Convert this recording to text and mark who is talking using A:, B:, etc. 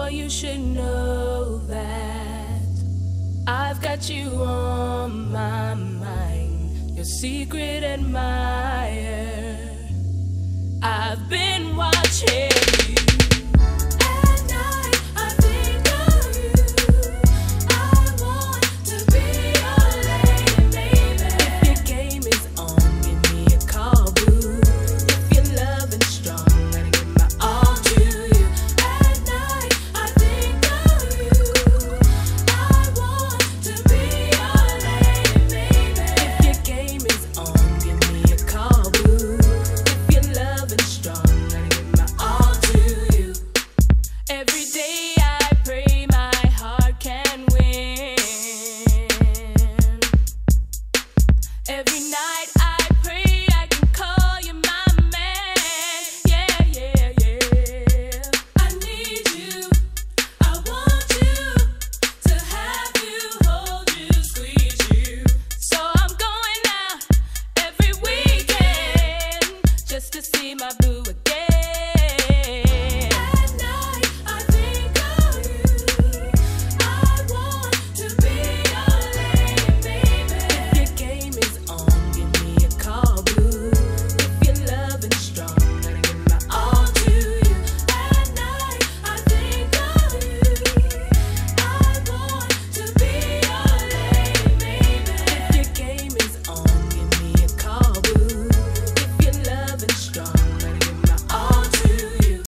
A: Boy, you should know that I've got you on my mind, your secret admirer. I've been watching you. At night, I think of you. I want to be your lady, baby. If your game is on, give me a call, boo. If you're loving strong, gotta give my all to you. At night, I think of you. I want to be your lady, baby. If your game is on, give me a call, boo. If you're loving strong, gotta give my all to you. Every day I pray my heart can win. Every night I pray I can call you my man. Yeah, yeah, yeah. I need you, I want you, to have you, hold you, squeeze you. So I'm going out every weekend just to see my boo.